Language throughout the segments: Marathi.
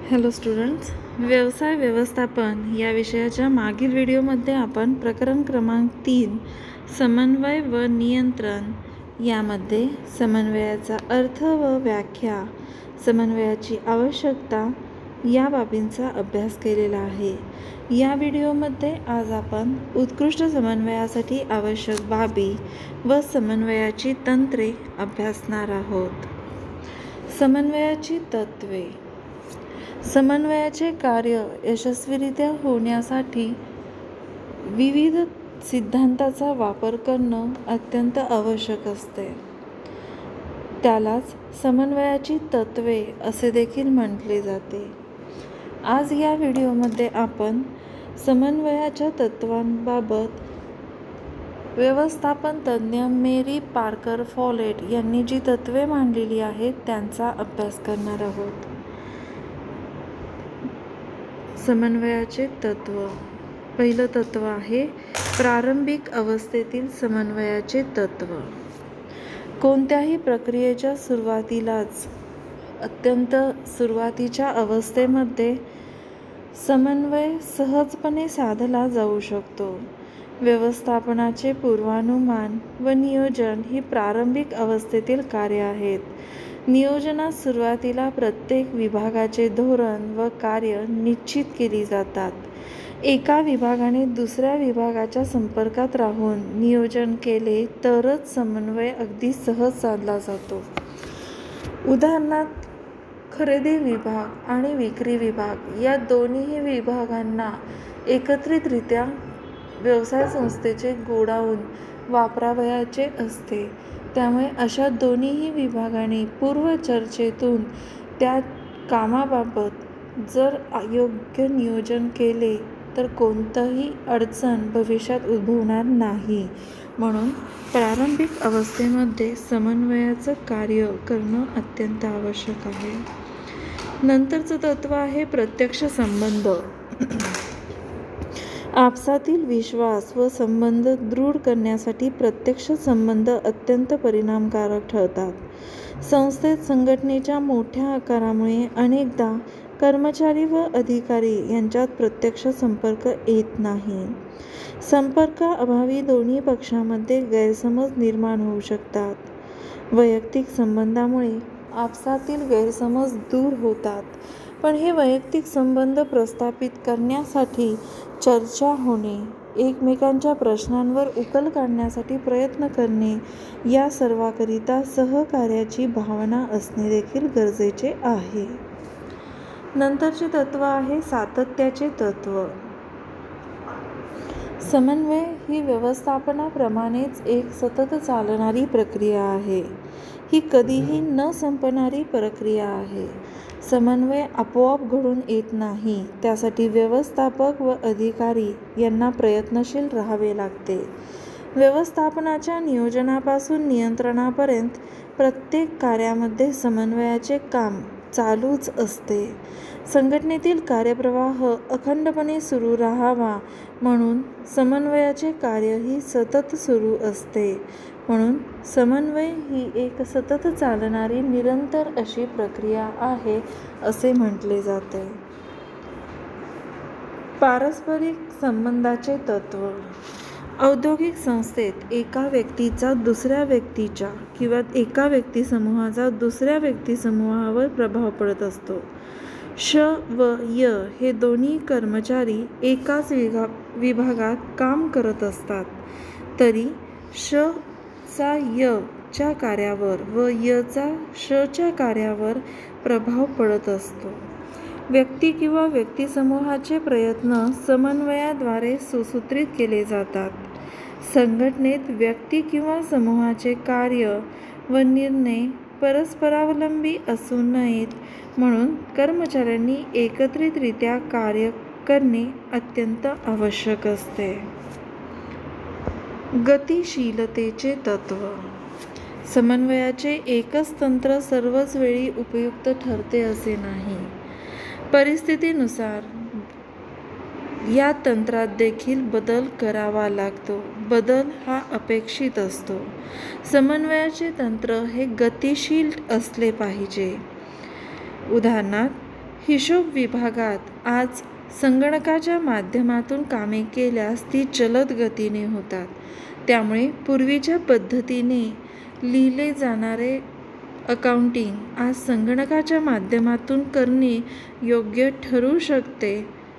हॅलो स्टुडंट्स, व्यवसाय व्यवस्थापन या विषयाच्या मागील व्हिडिओमध्ये आपण प्रकरण क्रमांक 3 समन्वय व नियंत्रण यामध्ये समन्वयाचा अर्थ व व्याख्या, समन्वयाची आवश्यकता या बाबींचा अभ्यास केलेला आहे. या व्हिडिओमध्ये आज आपण उत्कृष्ट समन्वयासाठी आवश्यक बाबी व समन्वयाची तंत्रे अभ्यासणार आहोत. समन्वयाची तत्त्वे. समन्वयाचे कार्य यशस्वीरित्या होण्यासाठी विविध सिद्धांताचा वापर करणं अत्यंत आवश्यक असते. त्यालाच समन्वयाची तत्त्वे असे देखील म्हटले जाते. आज या व्हिडिओमध्ये आपण समन्वयाच्या तत्त्वांबाबत व्यवस्थापन तज्ज्ञ मेरी पार्कर फॉलेट यांनी जी तत्त्वे मांडलेली आहेत त्यांचा अभ्यास करणार आहोत. समन्वयाचे तत्त्व. पहिलं तत्त्व आहे प्रारंभिक अवस्थेतील समन्वयाचे तत्त्व. कोणत्याही प्रक्रियेच्या सुरुवातीलाच अत्यंत सुरुवातीच्या अवस्थेमध्ये समन्वय सहजपणे साधला जाऊ शकतो. व्यवस्थापनाचे पूर्वानुमान व नियोजन ही प्रारंभिक अवस्थेतील कार्य आहेत. नियोजनात सुरुवातीला प्रत्येक विभागाचे धोरण व कार्य निश्चित केली जातात. एका विभागाने दुसऱ्या विभागाच्या संपर्कात राहून नियोजन केले तरच समन्वय अगदी सहज साधला जातो. उदाहरणार्थ, खरेदी विभाग आणि विक्री विभाग या दोन्ही विभागांना एकत्रितरित्या व्यवसाय संस्थेचे गोडाऊन वापरावयाचे असते. त्यामुळे अशा दोन्ही विभागांनी पूर्वचर्चेतून त्या कामाबाबत जर योग्य नियोजन केले तर कोणतीही अडचण भविष्यात उद्भवणार नाही. म्हणून प्रारंभिक अवस्थेमध्ये समन्वयाचं कार्य करणं अत्यंत आवश्यक आहे. नंतरचं तत्त्व आहे प्रत्यक्ष संबंध. आपसातील विश्वास व संबंध दृढ करण्यासाठी प्रत्यक्ष संबंध अत्यंत परिणामकारक ठरतात. संस्थेत संघटनेच्या मोठ्या आकारामुळे अनेकदा कर्मचारी व अधिकारी यांच्यात प्रत्यक्ष संपर्क येत नाही. संपर्काअभावी दोन्ही पक्षांमध्ये गैरसमज निर्माण होऊ शकतात. वैयक्तिक संबंधामुळे आपसातील गैरसमज दूर होतात. पण हे वैयक्तिक संबंध प्रस्थापित करण्यासाठी चर्चा होणे, एकमेकांच्या प्रश्नांवर उकल काढण्यासाठी प्रयत्न करणे या सर्वांकरिता सहकार्याची भावना असणे देखील गरजेचे आहे. नंतरचे तत्त्व आहे सातत्याचे तत्त्व. समन्वय ही व्यवस्थापनाप्रमाणेच एक सतत चालणारी प्रक्रिया आहे. ही कधीही न संपणारी प्रक्रिया आहे. समन्वय आपोआप घडून येत नाही. त्यासाठी व्यवस्थापक व अधिकारी यांना प्रयत्नशील राहावे लागते. व्यवस्थापनाच्या नियोजनापासून नियंत्रणापर्यंत प्रत्येक कार्यामध्ये समन्वयाचे काम चालूच असते. संघटनेतील कार्यप्रवाह अखंडपणे सुरू राहावा म्हणून समन्वयाचे कार्यही सतत सुरू असते. म्हणून समन्वय ही एक सतत चालणारी निरंतर अशी प्रक्रिया आहे असे म्हटले जाते. पारस्परिक संबंधाचे तत्त्व. औद्योगिक संस्थेत एका व्यक्तीचा दुसऱ्या व्यक्तीच्या किंवा एका व्यक्तिसमूहाचा दुसऱ्या व्यक्तिसमूहावर प्रभाव पडत असतो. श व य हे दोन्ही कर्मचारी एकाच विभागात काम करत असतात तरी श चा य च्या कार्यावर व य चा श च्या कार्यावर प्रभाव पडत असतो. व्यक्ती किंवा व्यक्तिसमूहाचे प्रयत्न समन्वयाद्वारे सुसूत्रित केले जातात. संघटनेत व्यक्ती किंवा समूहाचे कार्य व निर्णय परस्परावलंबी असू नयेत म्हणून कर्मचाऱ्यांनी एकत्रितरित्या कार्य करणे अत्यंत आवश्यक असते. गतिशीलतेचे तत्त्व. समन्वयाचे एकच तंत्र सर्वच वेळी उपयुक्त ठरते असे नाही. परिस्थितीनुसार या तंत्रात देखील बदल करावा लागतो. बदल हा अपेक्षित असतो. समन्वयाचे तंत्र हे गतिशील असले पाहिजे. उदाहरणार्थ, हिशोब विभागात आज संगणकाच्या माध्यमातून कामे केल्यास ती जलद गतीने होतात. त्यामुळे पूर्वीच्या पद्धतीने लिहिले जाणारे अकाउंटिंग आज संगणकाच्या माध्यमातून करणे योग्य ठरू शकते.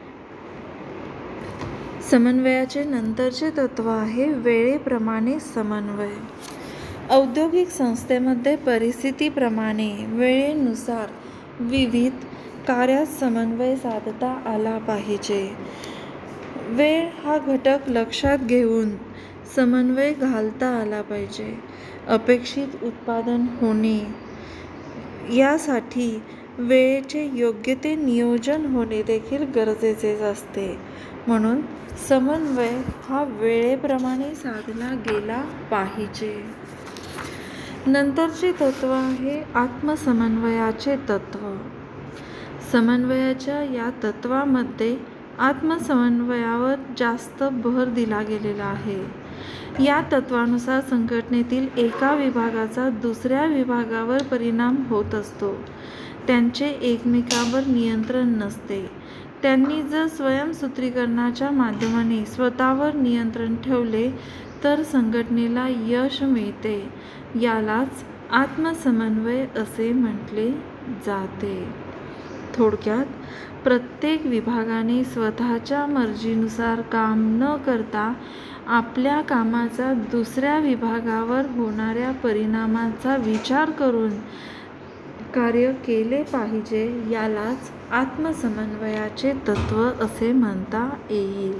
समन्वयाचे नंतरचे तत्व आहे वेळेप्रमाणे समन्वय. औद्योगिक संस्थेमध्ये परिस्थितीप्रमाणे वेळेनुसार विविध कार्यात समन्वय साधता आला पाहिजे. वेळ हा घटक लक्षात घेऊन समन्वय घालता आला पाहिजे. अपेक्षित उत्पादन होणे यासाठी वेळेचे योग्य ते नियोजन होणे देखील गरजेचेच असते. म्हणून समन्वय हा वेळेप्रमाणे साधला गेला पाहिजे. नंतरचे तत्व आहे आत्मसमन्वयाचे तत्व. समन्वयाच्या या तत्वामध्ये आत्मसमन्वयावर जास्त भर दिला गेलेला आहे. या तत्वानुसार संघटनेतील एका विभागाचा दुसऱ्या विभागावर परिणाम होत असतो. त्यांचे एकमेकांवर नियंत्रण नसते. त्यांनी जर स्वयंसूत्रीकरणाच्या माध्यमाने स्वतःवर नियंत्रण ठेवले तर संघटनेला यश मिळते. यालाच आत्मसमन्वय असे म्हटले जाते. थोडक्यात प्रत्येक विभागाने स्वतःच्या मर्जीनुसार काम न करता आपल्या कामाचा दुसऱ्या विभागावर होणाऱ्या परिणामाचा विचार करून कार्य केले पाहिजे. यालाच आत्मसमन्वयाचे तत्व असे म्हणता येईल.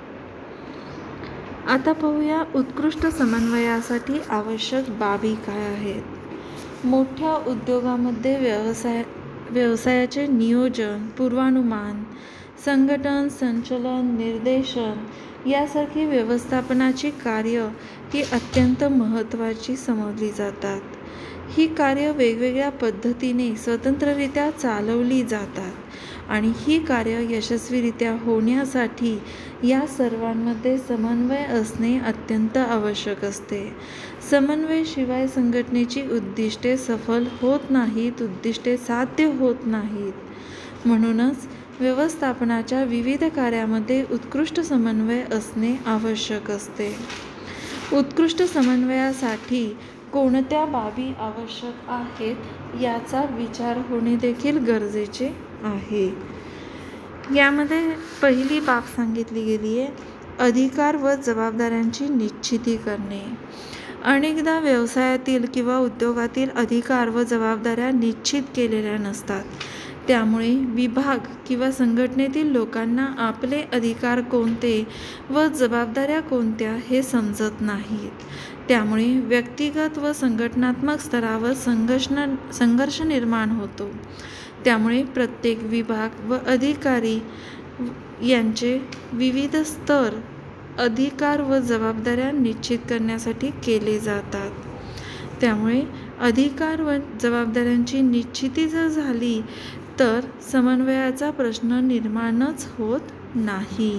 आता पाहूया उत्कृष्ट समन्वयासाठी आवश्यक बाबी काय आहेत. मोठ्या उद्योगामध्ये व्यवसायाचे नियोजन, पूर्वानुमान, संघटन, संचलन, निर्देशन यासारखी व्यवस्थापनाची कार्य ही अत्यंत महत्त्वाची समजली जातात. ही कार्य वेगवेगळ्या पद्धतीने स्वतंत्ररित्या चालवली जातात आणि ही कार्य यशस्वीरित्या होण्यासाठी या सर्वांमध्ये समन्वय असणे अत्यंत आवश्यक असते. समन्वयाशिवाय संघटनेची उद्दिष्टे सफल होत नाहीत, उद्दिष्टे साध्य होत नाहीत. म्हणूनच व्यवस्थापनाच्या विविध कार्यामध्ये उत्कृष्ट समन्वय असणे आवश्यक असते. उत्कृष्ट समन्वयासाठी कोणत्या बाबी आवश्यक आहेत याचा विचार होणे देखील गरजेचे आहे. यामध्ये पहिली बाब सांगितली गेली आहे अधिकार व जबाबदाऱ्यांची निश्चिती करणे. अनेकदा व्यवसायातील किंवा उद्योगातील अधिकार व जबाबदाऱ्या निश्चित केलेल्या नसतात. त्यामुळे विभाग किंवा संघटनेतील लोकांना आपले अधिकार कोणते व जबाबदाऱ्या कोणत्या हे समजत नाहीत. त्यामुळे व्यक्तिगत व संघटनात्मक स्तरावर संघर्ष निर्माण होतो. त्यामुळे प्रत्येक विभाग व अधिकारी यांचे विविध स्तर अधिकार व जबाबदाऱ्या निश्चित करण्यासाठी केले जातात. त्यामुळे अधिकार व जबाबदाऱ्यांची निश्चिती जर झाली तर समन्वयाचा प्रश्न निर्माणच होत नाही.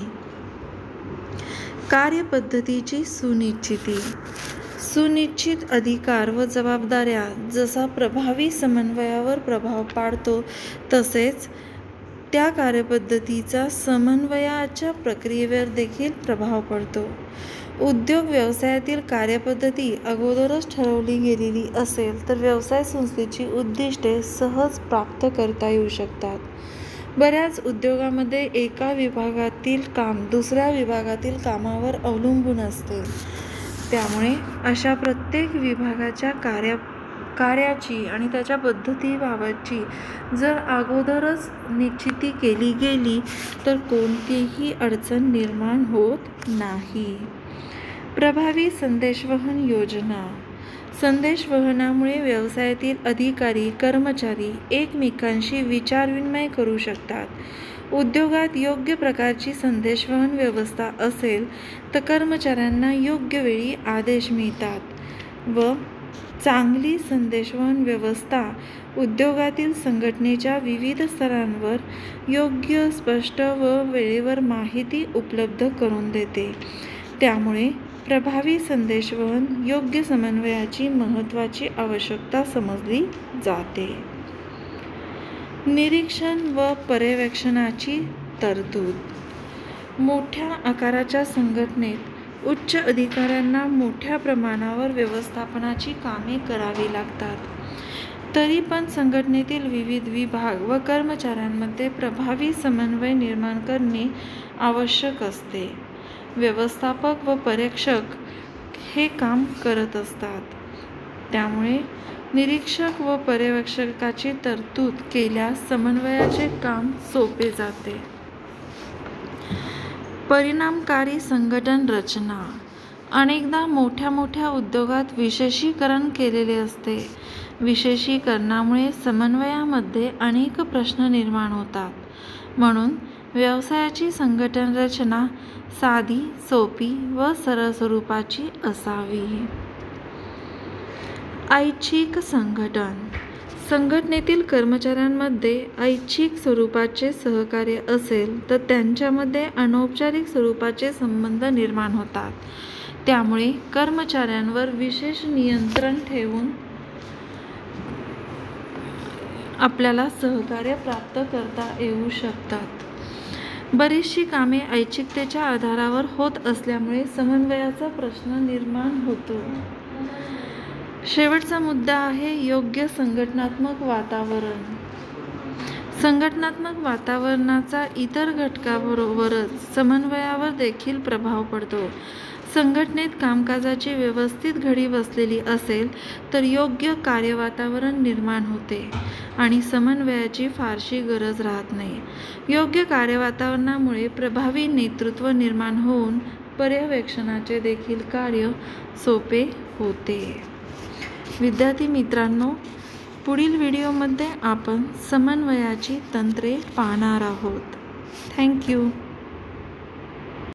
कार्यपद्धतीची सुनिश्चिती. सुनिश्चित अधिकार व जबाबदाऱ्या जसा प्रभावी समन्वयावर प्रभाव पाडतो तसेच त्या कार्यपद्धतीचा समन्वयाच्या प्रक्रियेवर देखील प्रभाव पडतो. उद्योग व्यवसायातील कार्यपद्धती अगोदरच ठरवली गेलेली असेल तर व्यवसाय संस्थेची उद्दिष्टे सहज प्राप्त करता येऊ शकतात. बऱ्याच उद्योगामध्ये एका विभागातील काम दुसऱ्या विभागातील कामावर अवलंबून असते. त्यामुळे अशा प्रत्येक विभागाच्या कार्याची आणि त्याच्या पद्धतीबाबतची जर अगोदरच निश्चिती केली गेली तर कोणतीही अडचण निर्माण होत नाही. प्रभावी संदेशवहन योजना. संदेशवहनामुळे व्यवसायातील अधिकारी, कर्मचारी एकमेकांशी विचारविनिमय करू शकतात. उद्योगात योग्य प्रकारची संदेशवहन व्यवस्था असेल तर कर्मचाऱ्यांना योग्य वेळी आदेश मिळतात व चांगली संदेशवहन व्यवस्था उद्योगातील संघटनेच्या विविध स्तरांवर योग्य, स्पष्ट व वेळेवर माहिती उपलब्ध करून देते. त्यामुळे प्रभावी संदेशवहन योग्य समन्वयाची महत्त्वाची आवश्यकता समजली जाते. निरीक्षण व पर्यवेक्षणाची तरतूद. मोठ्या आकाराच्या संघटनेत उच्च अधिकाऱ्यांना मोठ्या प्रमाणावर व्यवस्थापनाची कामे करावी लागतात. तरी पण संघटनेतील विविध विभाग व कर्मचाऱ्यांमध्ये प्रभावी समन्वय निर्माण करणे आवश्यक असते. व्यवस्थापक व परीक्षक हे काम करत असतात. त्यामुळे निरीक्षक व पर्यवेक्षकाची तरतूद केल्यास समन्वयाचे काम सोपे जाते. परिणामकारी संघटन रचना. अनेकदा मोठ्या उद्योगात विशेषीकरण केलेले असते. विशेषीकरणामुळे समन्वयामध्ये अनेक प्रश्न निर्माण होतात. म्हणून व्यवसायाची संघटन रचना साधी, सोपी व सरळ स्वरूपाची असावी. ऐच्छिक संघटन. संघटनेतील कर्मचाऱ्यांमध्ये ऐच्छिक स्वरूपाचे सहकार्य असेल तर त्यांच्यामध्ये अनौपचारिक स्वरूपाचे संबंध निर्माण होतात. त्यामुळे कर्मचाऱ्यांवर विशेष नियंत्रण ठेवून आपल्याला सहकार्य प्राप्त करता येऊ शकतात. बरीचशी कामे ऐच्छिकतेच्या आधारावर होत असल्यामुळे समन्वयाचा प्रश्न निर्माण होतो. शेवटचा मुद्दा आहे योग्य संघटनात्मक वातावरण. संघटनात्मक वातावरणाचा इतर घटकांबरोबरच समन्वयावर देखील प्रभाव पडतो. संघटनेत कामकाजाची व्यवस्थित घडी बसलेली असेल तर योग्य कार्यवातावरण निर्माण होते आणि समन्वयाची फारशी गरज राहत नाही. योग्य कार्यवातावरणामुळे प्रभावी नेतृत्व निर्माण होऊन पर्यवेक्षणाचे देखील कार्य सोपे होते. विद्यार्थी मित्रांनो, पुढील व्हिडिओमध्ये आपण समन्वयाची तंत्रे पाहणार आहोत. थँक्यू.